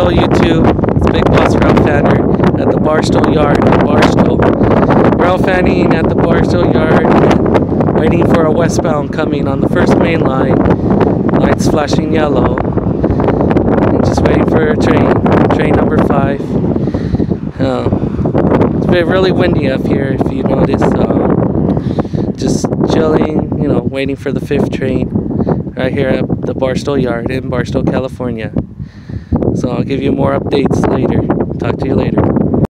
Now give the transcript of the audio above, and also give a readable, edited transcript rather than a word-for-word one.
Hello YouTube, it's Big Boss Railfanner at the Barstow Yard in Barstow. Railfanning at the Barstow Yard, waiting for a westbound coming on the first main line. Lights flashing yellow. And just waiting for a train number 5. It's been really windy up here, if you notice. Just chilling, you know, waiting for the 5th train right here at the Barstow Yard in Barstow, California. So I'll give you more updates later. Talk to you later.